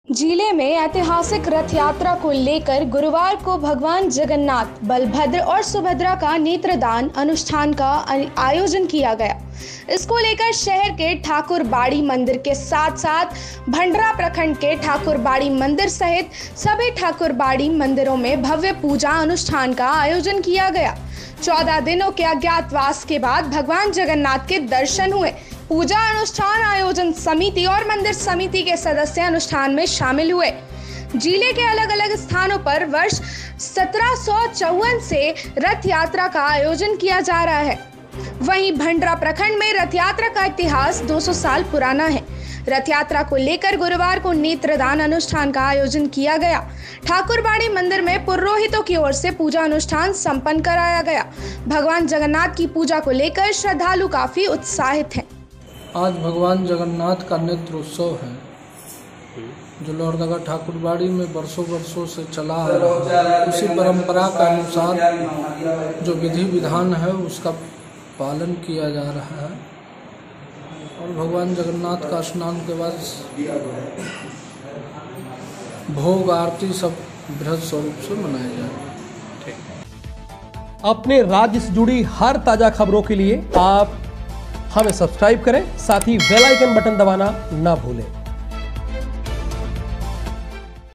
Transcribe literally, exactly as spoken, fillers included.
जिले में ऐतिहासिक रथ यात्रा को लेकर गुरुवार को भगवान जगन्नाथ, बलभद्र और सुभद्रा का नेत्रदान अनुष्ठान का आयोजन किया गया। इसको लेकर शहर के ठाकुरबाड़ी मंदिर के साथ साथ भंडरा प्रखंड के ठाकुरबाड़ी मंदिर सहित सभी ठाकुरबाड़ी मंदिरों में भव्य पूजा अनुष्ठान का आयोजन किया गया। चौदह दिनों के अज्ञातवास के बाद भगवान जगन्नाथ के दर्शन हुए। पूजा अनुष्ठान आयोजन समिति और मंदिर समिति के सदस्य अनुष्ठान में शामिल हुए। जिले के अलग अलग स्थानों पर वर्ष सत्रह सौ चौवन से रथ यात्रा का आयोजन किया जा रहा है। वहीं भंडरा प्रखंड में रथ यात्रा का इतिहास दो सौ साल पुराना है। रथ यात्रा को लेकर गुरुवार को नेत्रदान अनुष्ठान का आयोजन किया गया। ठाकुरबाड़ी मंदिर में पुरोहितों की ओर से पूजा अनुष्ठान संपन्न कराया गया। भगवान जगन्नाथ की पूजा को लेकर श्रद्धालु काफी उत्साहित हैं। आज भगवान जगन्नाथ का नेत्र उत्सव है जो लोहरदगा ठाकुरबाड़ी में वर्षों वर्षों से चला आ रहा है। उसी परंपरा के अनुसार जो विधि विधान है उसका पालन किया जा रहा है और भगवान जगन्नाथ का स्नान के बाद भोग आरती सब बृहद स्वरूप से मनाया जाएगा। अपने राज्य से जुड़ी हर ताजा खबरों के लिए आप हमें सब्सक्राइब करें, साथ ही बेल आइकन बटन दबाना ना भूलें।